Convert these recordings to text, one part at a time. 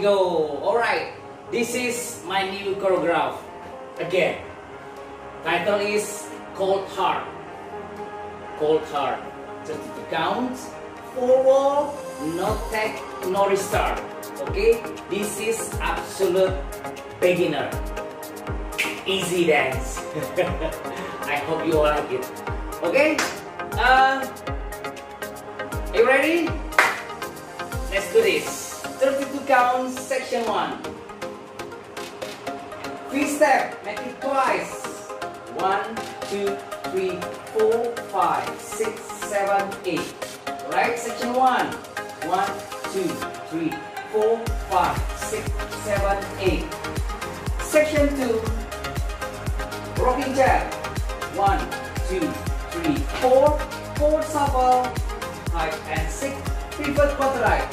go. Alright, this is my new choreograph. Again, title is Cold Heart. Cold Heart. 32 counts, 4 wall, no tag, no restart. Okay, this is absolute beginner. Easy dance. I hope you all like it. Okay, are you ready? Let's do this. 32 counts, section 1. Free step, make it twice. 1, 2, 3, 4, 5, 6, 7, 8. Right, section 1. 1, 2, 3, 4, 5, 6, 7, 8. Section 2. Rocking jab. 1, 2, 3, 4. Forward shuffle. 5 and 6. Pivot quarter right.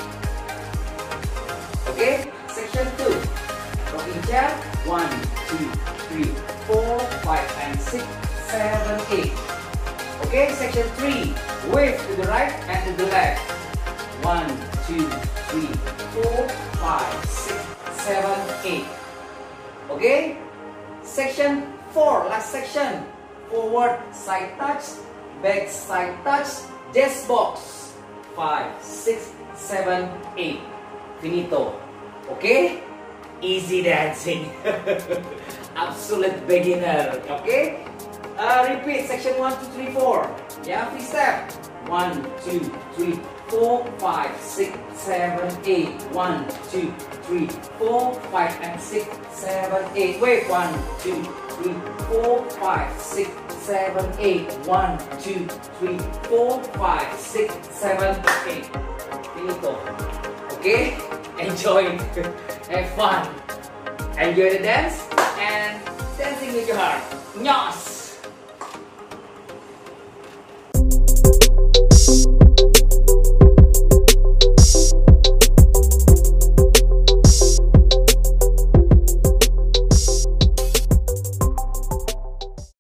Okay, section 2. Rocking jab. 1, 2, 3, 4, 5 and 6, 7, 8. Okay, section 3. Wave to the right and to the left. 1, 2, 3, 4, 5, 6, 7, 8. Okay, section 4. Last section. Forward side touch, back side touch, desk box. 5, 6, 7, 8. Finito. Okay? Easy dancing. Absolute beginner. Okay? Repeat section 1, 2, 3, 4. Yeah, free step. 1, 2, 3, 4, 5, 6, 7, 8. 1, 2, 3, 4, 5 and 6, 7, 8. Wait, 1, 2, 3, 4, 5, 6, 7, 8. 1, 2, 3, 4, 5, 6, 7, 8. Finito. Okay? Enjoy. Have fun. Enjoy the dance and dancing with your heart. Nyos!